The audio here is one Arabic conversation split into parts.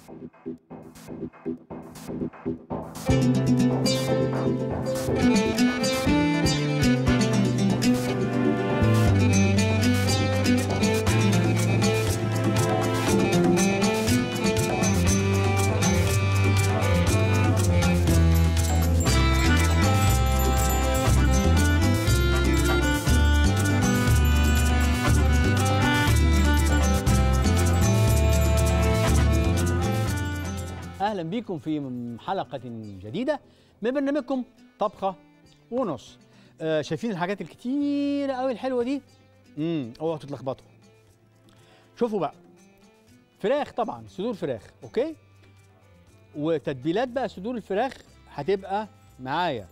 اهلا بيكم في حلقه جديده من برنامجكم طبخه ونص. شايفين الحاجات الكتيره قوي الحلوه دي؟ اوعوا تتلخبطوا. شوفوا بقى، فراخ طبعا، صدور فراخ، اوكي؟ وتتبيلات بقى صدور الفراخ هتبقى معايا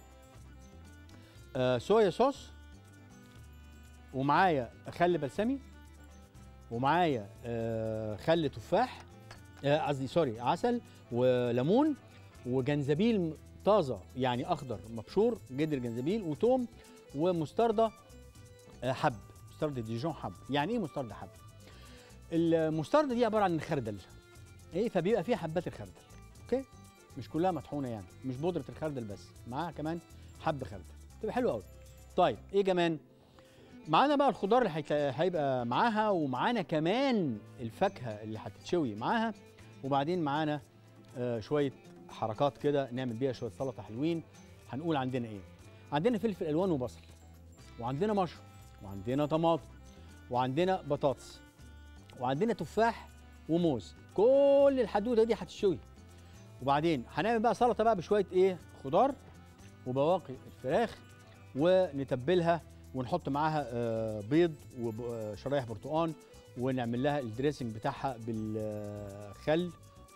صويا صوص، ومعايا خل بلسمي، ومعايا خل تفاح، قصدي سوري عسل وليمون وجنزبيل طازه يعني اخضر مبشور، جدر جنزبيل وتوم ومستردة حب، مستردة ديجون حب. يعني ايه مستردة حب؟ المستردة دي عباره عن خردل، ايه، فبيبقى فيها حبات الخردل، اوكي؟ مش كلها مطحونه يعني، مش بودره الخردل بس، معاها كمان حب خردل، تبقى حلوه قوي. طيب ايه كمان؟ معانا بقى الخضار اللي هيبقى معاها، ومعانا كمان الفاكهه اللي هتتشوي معاها، وبعدين معانا شويه حركات كده نعمل بيها شويه سلطه حلوين. هنقول عندنا ايه؟ عندنا فلفل الوان وبصل، وعندنا مشروم، وعندنا طماطم، وعندنا بطاطس، وعندنا تفاح وموز. كل الحدوته دي هتتشوي، وبعدين هنعمل بقى سلطه بقى بشويه ايه؟ خضار وبواقي الفراخ، ونتبلها ونحط معاها بيض وشرايح برتقان، ونعمل لها الدريسنج بتاعها بالخل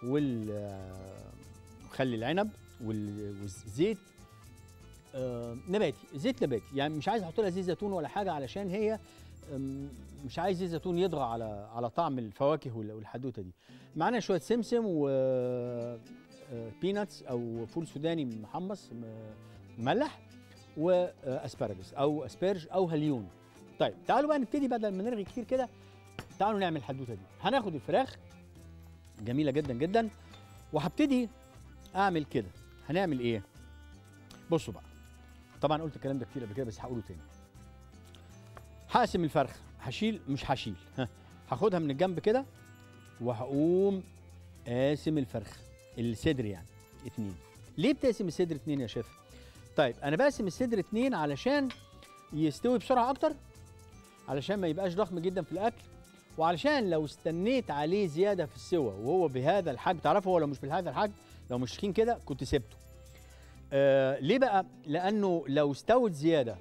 والخل العنب والزيت نباتي، زيت نباتي. يعني مش عايز احط لها زيت زيتون ولا حاجه، علشان هي مش عايز زيت زيتون يطغى على طعم الفواكه والحدوته دي. معانا شويه سمسم و بيناتس او فول سوداني محمص مملح، واسبارجس او اسبرج او هليون. طيب تعالوا بقى نبتدي بدل ما نرغي كتير كده، تعالوا نعمل الحدوته دي. هناخد الفراخ جميله جدا جدا، وهبتدي اعمل كده. هنعمل ايه؟ بصوا بقى، طبعا قلت الكلام ده كتير قبل كده بس هقوله تاني. هقسم الفرخه، مش هشيل، هاخدها من الجنب كده، وهقوم قاسم الفرخه الصدر يعني 2. ليه بتقسم الصدر 2 يا شيف؟ طيب انا بقسم الصدر 2 علشان يستوي بسرعه اكتر، علشان ما يبقاش ضخم جدا في الاكل، وعلشان لو استنيت عليه زياده في السوى وهو بهذا الحجم، تعرفوا هو لو مش بهذا الحجم، لو مش تخين كده كنت سبته. ليه بقى؟ لانه لو استوت زياده،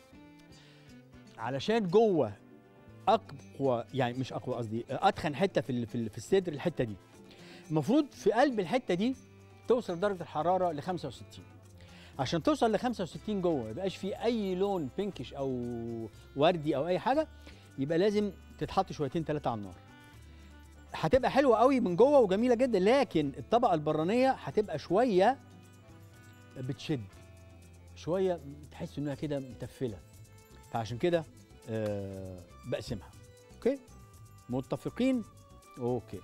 علشان جوه اقوى، يعني مش اقوى، قصدي اتخن حته في الصدر، الحته دي المفروض في قلب الحته دي توصل درجه الحراره ل 65. عشان توصل ل 65 جوه ما يبقاش في اي لون بينكش او وردي او اي حاجه، يبقى لازم تتحط شويتين 3 على النار. هتبقى حلوه قوي من جوه وجميله جدا، لكن الطبقه البرانيه هتبقى شويه بتشد، شويه تحس انها كده متفله، فعشان كده بقسمها. اوكي؟ متفقين؟ اوكي،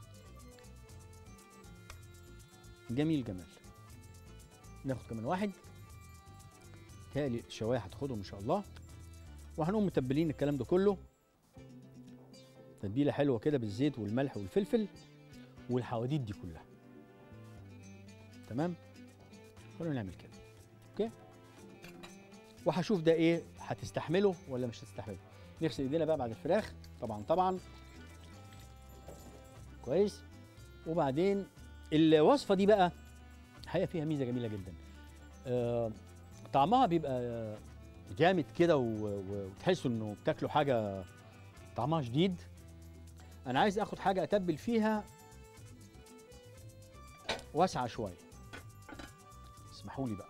جميل جمال. ناخد كمان واحد، تالي الشوايه هتاخدهم ان شاء الله، وهنقوم متبلين الكلام ده كله تتبيله حلوه كده بالزيت والملح والفلفل والحواديت دي كلها. تمام؟ خلونا نعمل كده. اوكي؟ وهشوف ده ايه، هتستحمله ولا مش هتستحمله. نغسل ايدينا بقى بعد الفراخ، طبعا كويس. وبعدين الوصفه دي بقى الحقيقه فيها ميزه جميله جدا، طعمها بيبقى جامد كده، وتحسوا انه بتاكلوا حاجه طعمها جديد. انا عايز اخد حاجه اتبل فيها واسعه شويه، اسمحوا لي بقى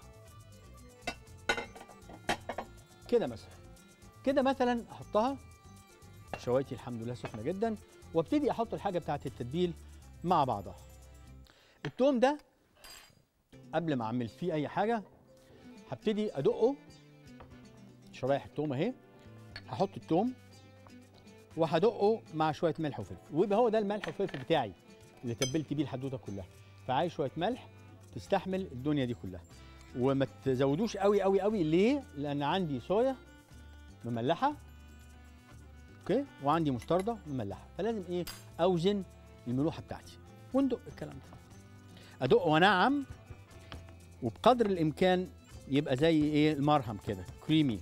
كده مثلا احطها. شوايتي الحمد لله سخنه جدا، وابتدي احط الحاجه بتاعت التتبيل مع بعضها. التوم ده قبل ما اعمل فيه اي حاجه هبتدي ادقه، شرايح التوم اهي، هحط التوم وهدقه مع شويه ملح وفلفل، ويبقى هو ده الملح والفلفل بتاعي. اللي تبلت بيه الحدوته كلها. فعايز شويه ملح تستحمل الدنيا دي كلها. وما تزودوش قوي قوي قوي. ليه؟ لان عندي صويا مملحه، اوكي، وعندي مستردة مملحه، فلازم ايه؟ اوزن الملوحه بتاعتي وندق الكلام ده. ادق وانعم، وبقدر الامكان يبقى زي ايه؟ المرهم كده كريمي،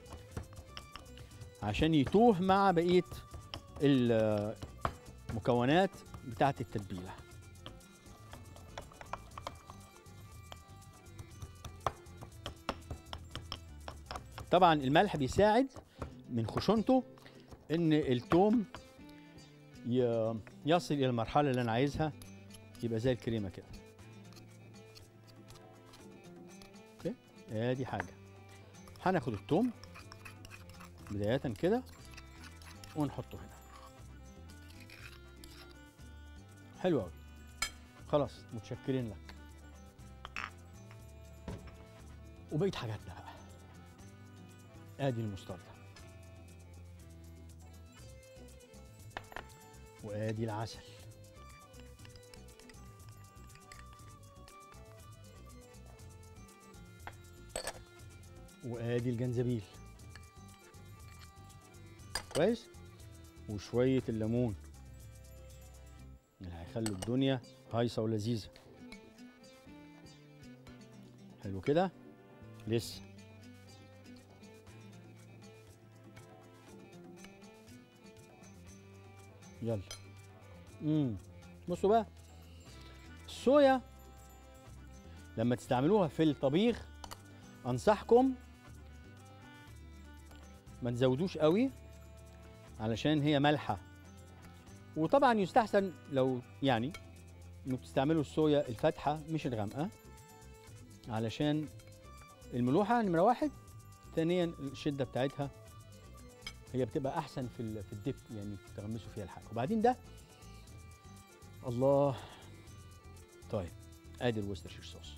عشان يتوه مع بقيه المكونات بتاعت التتبيله. طبعا الملح بيساعد من خشونته ان التوم يصل الى المرحله اللي انا عايزها، يبقى زي الكريمه كده. اوكي، ادي حاجه. هناخد التوم بدايه كده ونحطه هنا. حلو قوي. خلاص، متشكرين لك. وبقيه حاجاتنا بقى، ادي المستردة، وادي العسل، وادي الجنزبيل، كويس، وشوية الليمون اللي هيخلوا الدنيا هايصة ولذيذة. حلو كده. لسه يلا. بصوا بقى، الصويا لما تستعملوها في الطبيخ انصحكم ما تزودوش قوي علشان هي مالحه. وطبعا يستحسن لو يعني انكم تستعملوا الصويا الفاتحه مش الغامقه، علشان الملوحه نمره واحد. ثانيا الشده بتاعتها هي بتبقى احسن في الدب، يعني تغمسوا فيها الحاجه. وبعدين ده الله. طيب ادي الوسترشير صوص.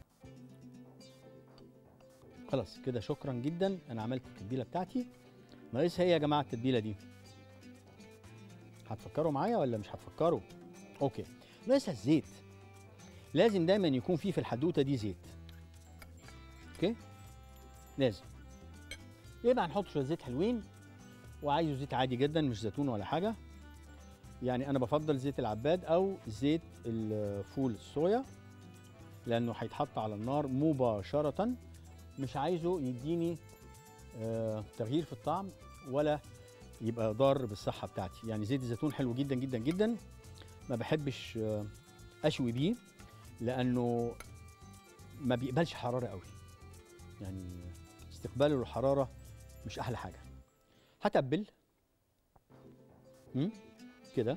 خلاص كده، شكرا جدا. انا عملت التتبيله بتاعتي. ناقصها ايه يا جماعه التتبيله دي؟ هتفكروا معايا ولا مش هتفكروا؟ اوكي، ناقصها الزيت. لازم دايما يكون في الحدوته دي زيت. اوكي، لازم. يبقى هنحط شويه زيت حلوين، وعايزه زيت عادي جدا مش زيتون ولا حاجه. يعني انا بفضل زيت العباد او زيت الفول الصويا، لانه هيتحط على النار مباشره. مش عايزه يديني تغيير في الطعم ولا يبقى ضار بالصحه بتاعتي. يعني زيت الزيتون حلو جدا جدا جدا، ما بحبش اشوي بيه لانه ما بيقبلش حراره قوي، يعني استقباله للحراره مش احلى حاجه. هتبل كده،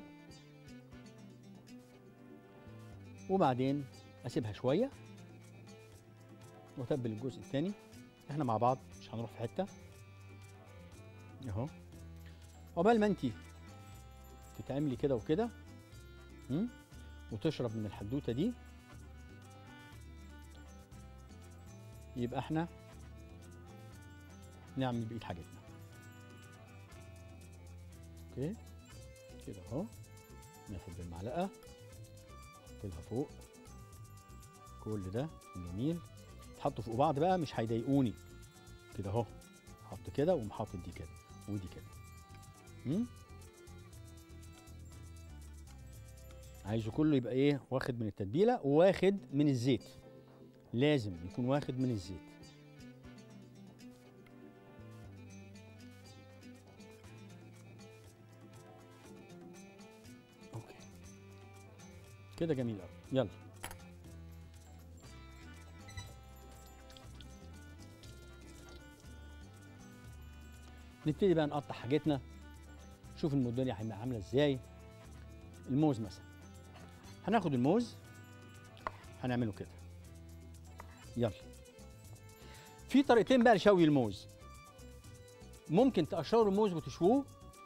وبعدين اسيبها شويه واتبل الجزء الثاني. احنا مع بعض مش هنروح في حته اهو. عقبال ما انت تتعملي كده وكده وتشرب من الحدوته دي، يبقى احنا نعمل بقيه حاجتنا. اوكي كده اهو. ناخد بالمعلقه نحط لها فوق كل ده جميل. تحطوا فوق بعض بقى مش هيضايقوني كده اهو. حط كده وقوم حاطط دي كده ودي كده. عايزه كله يبقى ايه؟ واخد من التتبيله وواخد من الزيت. لازم يكون واخد من الزيت. اوكي كده جميل قوي. يلا نبتدي بقى نقطع حاجتنا. شوف الدنيا هتبقى عامله ازاي. الموز مثلا، هناخد الموز هنعمله كده. يلا، في طريقتين بقى لشوي الموز. ممكن تقشروا الموز وتشووه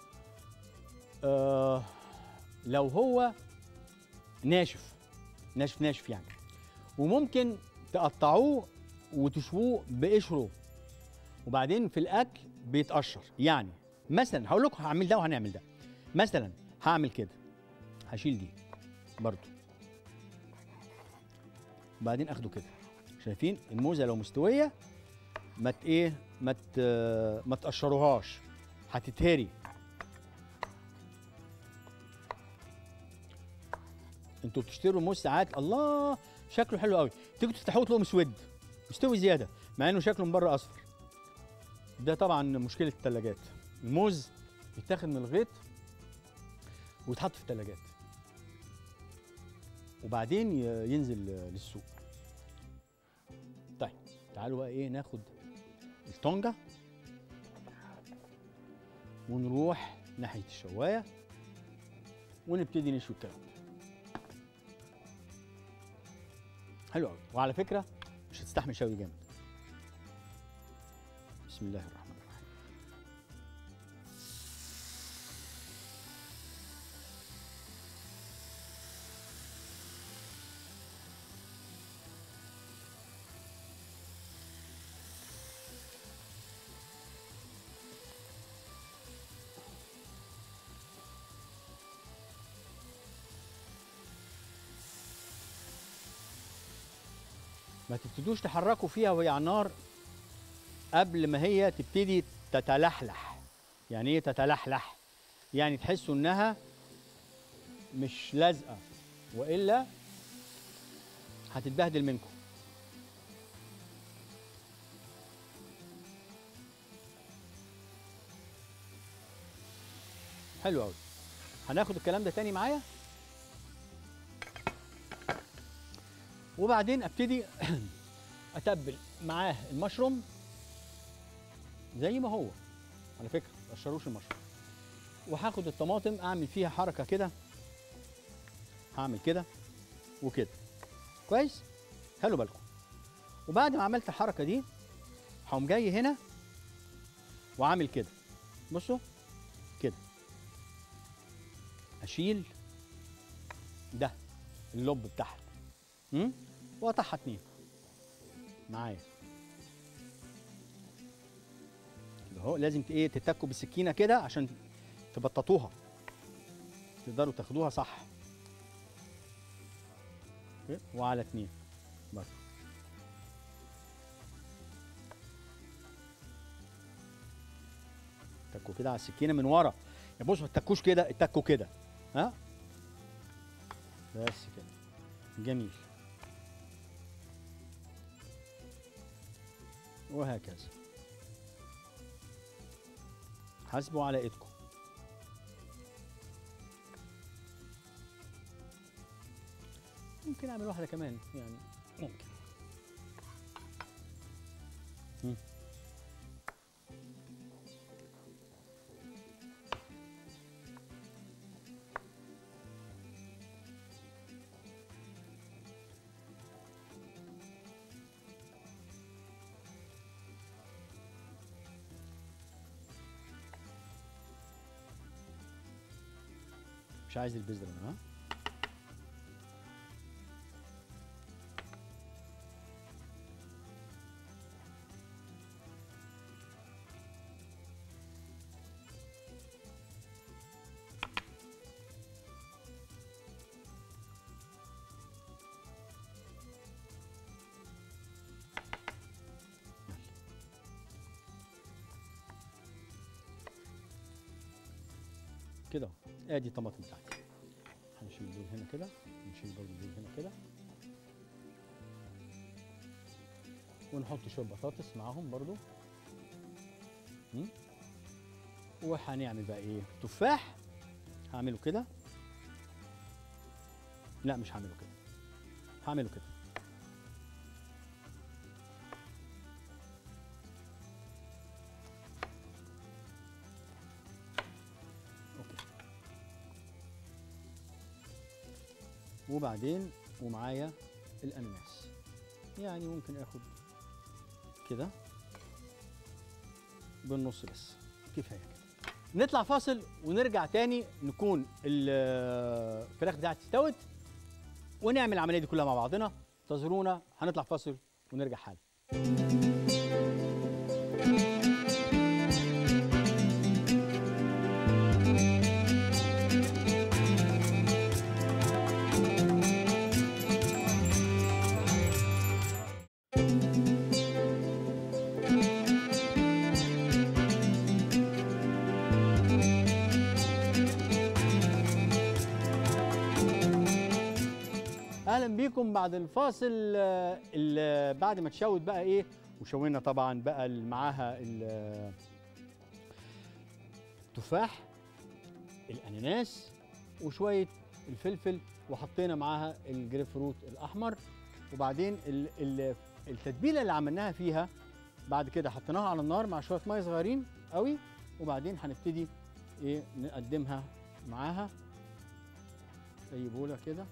لو هو ناشف ناشف ناشف يعني، وممكن تقطعوه وتشووه بقشره وبعدين في الاكل بيتقشر. يعني مثلا هقول لكم هعمل ده وهنعمل ده. مثلا هعمل كده، هشيل دي برضو. وبعدين اخده كده. شايفين الموزه لو مستويه ما تقشروهاش، هتتهري. انتوا بتشتروا موز ساعات الله شكله حلو قوي، تيجوا تفتحوه تلاقوه مسود مستوي زياده مع انه شكله من بره اصفر. ده طبعا مشكله الثلاجات. الموز يتاخد من الغيط ويتحط في الثلاجات وبعدين ينزل للسوق. طيب تعالوا بقى ايه ناخد الطنجة ونروح ناحية الشواية ونبتدي نشوي الكلام ده. حلو قوي. وعلى فكرة مش هتستحمل شوي جامد. بسم الله الرحمن الرحيم. ما تبتدوش تحركوا فيها وهي على النار قبل ما هي تبتدي تتلحلح. يعني ايه تتلحلح؟ يعني تحسوا انها مش لازقه والا هتتبهدل منكم. حلو قوي. هناخد الكلام ده تاني معايا وبعدين ابتدي اتبل معاه المشروم زي ما هو. على فكره ما تقشروش المشروم. وهاخد الطماطم اعمل فيها حركه كده، هعمل كده وكده كويس. خلوا بالكم. وبعد ما عملت الحركه دي هقوم جاي هنا وعامل كده. بصوا كده اشيل ده اللب بتاعها واقطعها اتنين معايا كده اهو. لازم ايه تتكوا بالسكينه كده عشان تبططوها تقدروا تاخدوها صح. وعلى اتنين برضه. تكوا كده على السكينه من ورا. يا بصوا ما تتكوش كده، اتكوا كده. ها بس كده جميل. وهكذا حاسبوا على ايدكم. ممكن اعمل واحده كمان يعني ممكن. مش عايز البذرة انا. ها كده اهو. ادي الطماطم بتاعتي. هنشيل دول هنا كده، ونشيل برضه دول هنا كده، ونحط شويه بطاطس معاهم برضه. وهنعمل بقى ايه؟ تفاح. هعمله كده. لا مش هعمله كده، هعمله كده. وبعدين ومعايا الاناناس، يعني ممكن اخد كده بالنص بس كفايه كده. نطلع فاصل ونرجع تاني نكون الفراخ بتاعتي استوت ونعمل العمليه دي كلها مع بعضنا. انتظرونا، هنطلع فاصل ونرجع حالا. اهلا بيكم بعد الفاصل. بعد ما تشوت بقى ايه، وشوينا طبعا بقى معاها التفاح، الاناناس، وشويه الفلفل، وحطينا معاها الجريب فروت الاحمر. وبعدين التتبيله اللي عملناها فيها بعد كده حطيناها على النار مع شويه ميه صغيرين قوي. وبعدين هنبتدي ايه نقدمها معاها اي بوله كده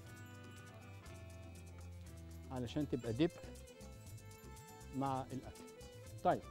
علشان تبقى ديب مع الاكل. طيب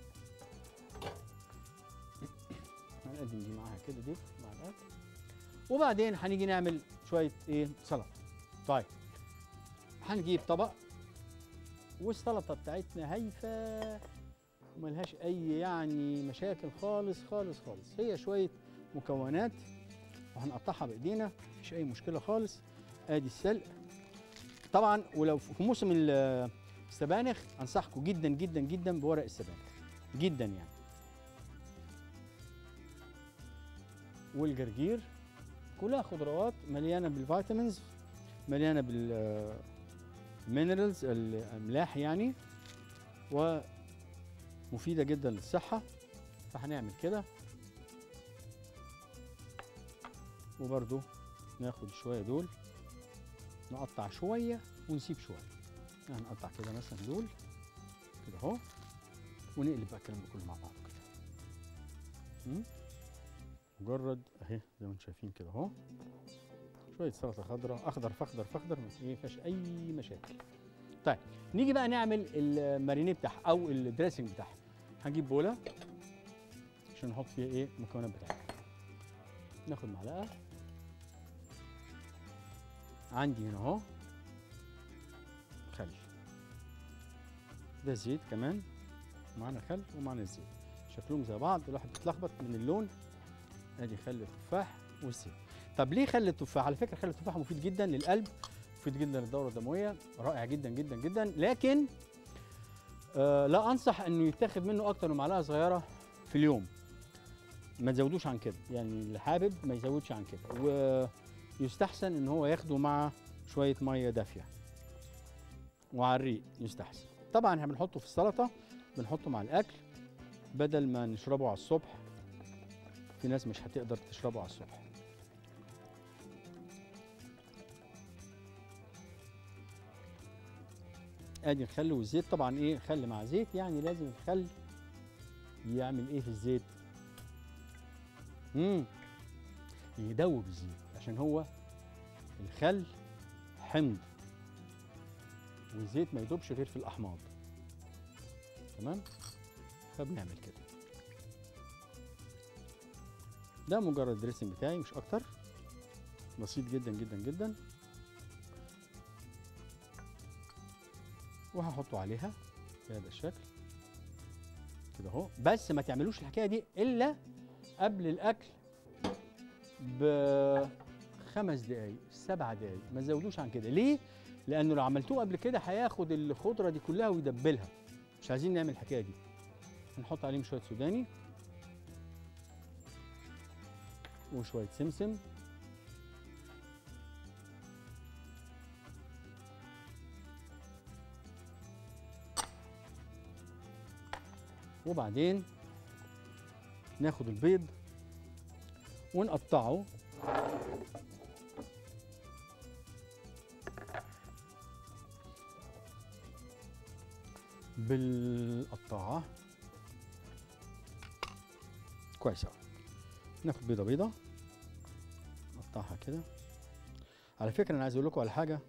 هنقدم دي معاها كده ديب مع الاكل. وبعدين هنيجي نعمل شويه ايه سلطه. طيب هنجيب طبق، والسلطه بتاعتنا هايفه وملهاش اي يعني مشاكل خالص خالص خالص. هي شويه مكونات وهنقطعها بايدينا، مفيش اي مشكله خالص. ادي السلق طبعا. ولو في موسم السبانخ انصحكم جدا جدا جدا بورق السبانخ جدا يعني. والجرجير كلها خضروات مليانه بالفيتامينز، مليانه بالمينرالز الاملاح يعني، ومفيده جدا للصحه. فهنعمل كده، وبرده ناخد شويه دول نقطع شويه ونسيب شويه. هنقطع كده مثلا دول كده اهو، ونقلب بقى الكلام ده كله مع بعض كده. مجرد اهي زي ما انتم شايفين كده اهو، شويه سلطه خضراء، اخضر فاخضر فاخضر، ما فيهاش اي مشاكل. طيب نيجي بقى نعمل المارينيه بتاعها او الدريسنج بتاعها. هنجيب بوله عشان نحط فيها ايه المكونات بتاعتها. ناخد معلقه، عندي هنا اهو خل، ده زيت كمان، معانا خل ومعانا الزيت، شكلهم زي بعض الواحد بيتلخبط من اللون. ادي خل التفاح والزيت. طب ليه خل التفاح؟ على فكره خل التفاح مفيد جدا للقلب، مفيد جدا للدوره الدمويه، رائع جدا جدا جدا. لكن لا انصح انه يتاخد منه اكتر من معلقه صغيره في اليوم، ما تزودوش عن كده يعني. اللي حابب ما يزودش عن كده، ويستحسن ان هو ياخده مع شويه ميه دافيه وعلى الريق يستحسن. طبعا احنا بنحطه في السلطه، بنحطه مع الاكل بدل ما نشربه على الصبح. في ناس مش هتقدر تشربه على الصبح. ادي الخل والزيت. طبعا ايه خل مع زيت يعني لازم الخل يعمل ايه في الزيت؟ يدوب الزيت، عشان هو الخل حمض والزيت ما يدوبش غير في الاحماض. تمام؟ فبنعمل كده. ده مجرد الدريسنج بتاعي مش اكتر، بسيط جدا جدا جدا. وهحطه عليها بهذا الشكل كده اهو. بس ما تعملوش الحكايه دي الا قبل الاكل ب5 دقايق 7 دقايق، ما تزودوش عن كده. ليه؟ لانه لو عملتوه قبل كده هياخد الخضره دي كلها ويدبلها، مش عايزين نعمل الحكايه دي. هنحط عليهم شويه سوداني وشويه سمسم وبعدين ناخد البيض ونقطعه بالقطاعه كويس قوي. ناخد بيضه بيضه نقطعها كده. على فكره انا عايز اقول لكم على حاجه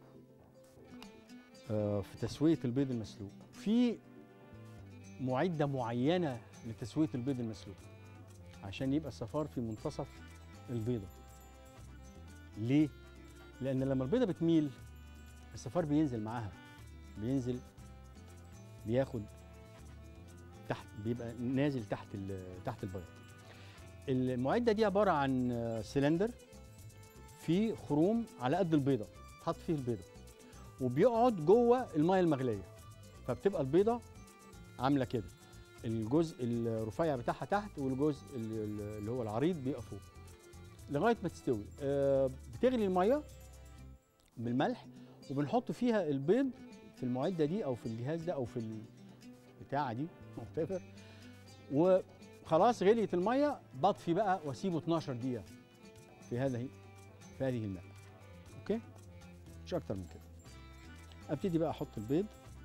في تسويه البيض المسلوق. في معده معينه لتسويه البيض المسلوق عشان يبقى الصفار في منتصف البيضه. ليه؟ لان لما البيضه بتميل الصفار بينزل معاها، بينزل بياخد تحت، بيبقى نازل تحت البيضه. المعده دي عباره عن سلندر فيه خروم على قد البيضه، تحط فيه البيضه وبيقعد جوه الميه المغليه، فبتبقى البيضه عامله كده، الجزء الرفيع بتاعها تحت والجزء اللي هو العريض بيبقى فوق لغايه ما تستوي. بتغلي الميه بالملح وبنحط فيها البيض في المعده دي او في الجهاز ده او في البتاعه دي whatever. وخلاص غليت الميه بطفي بقى واسيبه 12 دقيقه في هذه الماء. اوكي، مش اكتر من كده. ابتدي بقى احط البيض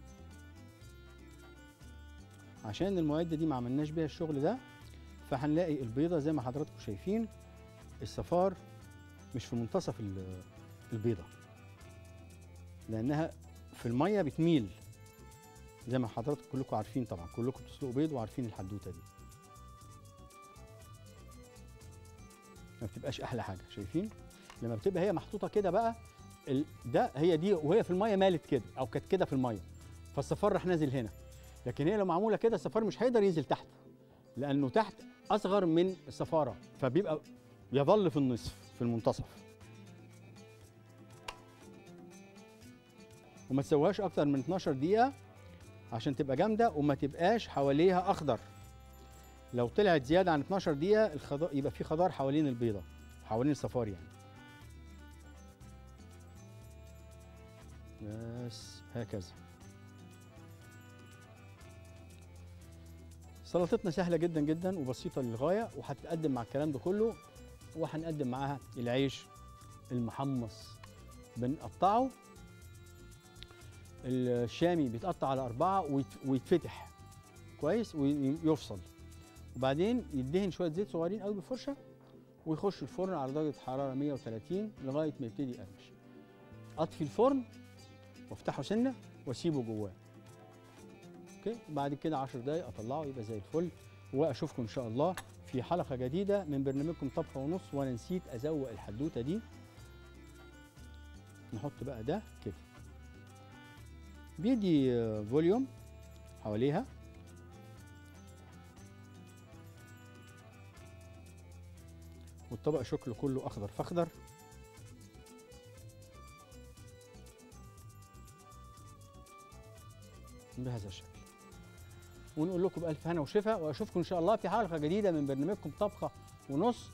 عشان المعده دي ما عملناش بيها الشغل ده، فهنلاقي البيضه زي ما حضراتكم شايفين الصفار مش في منتصف البيضه، لانها في الميه بتميل زي ما حضراتكم كلكم عارفين. طبعا كلكم بتسلقوا بيض وعارفين الحدوته دي، ما بتبقاش احلى حاجه. شايفين لما بتبقى هي محطوطه كده بقى ده هي دي وهي في الميه مالت كده او كانت كده في الميه، فالصفار راح نازل هنا. لكن هي لو معموله كده الصفار مش هيقدر ينزل تحت، لانه تحت اصغر من الصفاره، فبيبقى يظل في النصف في المنتصف. وما تسويهاش اكتر من 12 دقيقه عشان تبقى جامده وما تبقاش حواليها اخضر. لو طلعت زياده عن 12 دقيقه يبقى في خضار حوالين البيضه، حوالين الصفار يعني. بس هكذا. سلطتنا سهله جدا جدا وبسيطه للغايه، وهتتقدم مع الكلام ده كله، وهنقدم معاها العيش المحمص. بنقطعه، الشامي بيتقطع على 4 ويتفتح كويس ويفصل، وبعدين يدهن شويه زيت صغيرين قوي بالفرشه ويخش الفرن على درجه حراره 130 لغايه ما يبتدي يقرمش. اطفي الفرن وافتحه سنه واسيبه جواه. اوكي، بعد كده 10 دقايق اطلعه يبقى زي الفل. واشوفكم ان شاء الله في حلقه جديده من برنامجكم طبخه ونص. وانا نسيت ازوق الحدوته دي، نحط بقى ده كده بيدي فوليوم حواليها. والطبق شكله كله اخضر فاخضر. بهذا الشكل. ونقول لكم بألف هنا وشفا، واشوفكم ان شاء الله في حلقه جديده من برنامجكم طبخه ونص.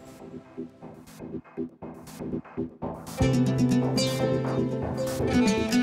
Thank you.